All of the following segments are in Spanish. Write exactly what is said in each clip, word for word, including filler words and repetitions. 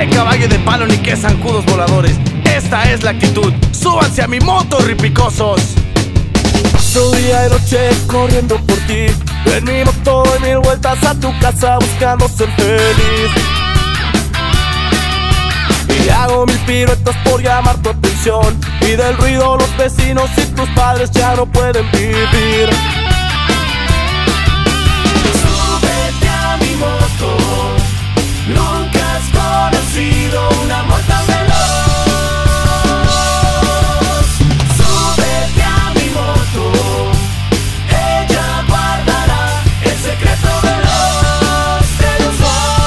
qué caballo de palo ni qué zancudos voladores. Esta es la actitud, súbanse a mi moto, ripicosos. Paso día y noche corriendo por ti, en mi moto doy mil vueltas a tu casa buscando ser feliz. Y hago mil piruetas por llamar tu atención, y del ruido los vecinos y tus padres ya no pueden vivir. Súbete a mi moto, nunca has conocido un amor tan veloz. Súbete a mi moto, ella guardará el secreto veloz de los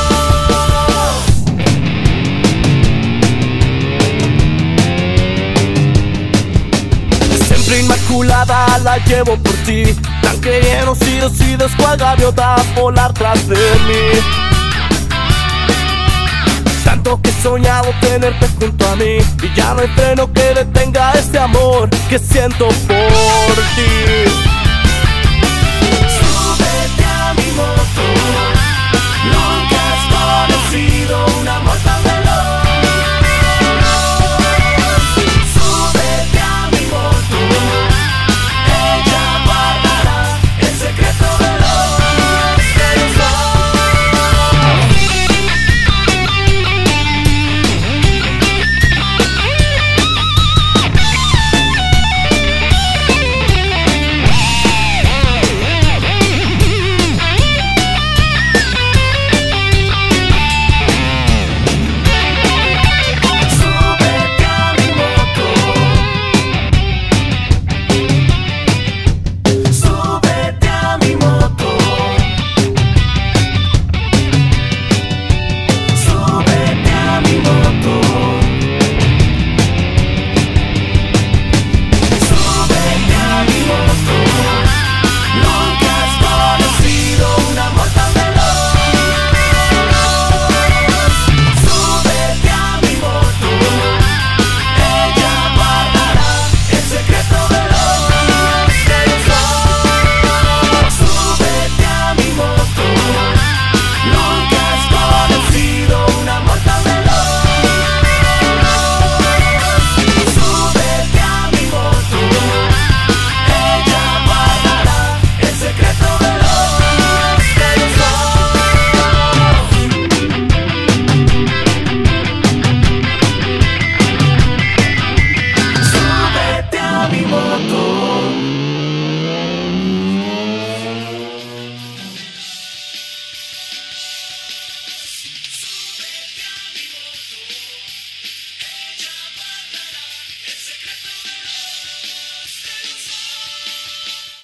dos. Siempre inmaculada la llevo por ti, tanque lleno si decides cual gaviota volar tras de mí. Tanto que he soñado tenerte junto a mí, y ya no hay freno que detenga este amor que siento por ti.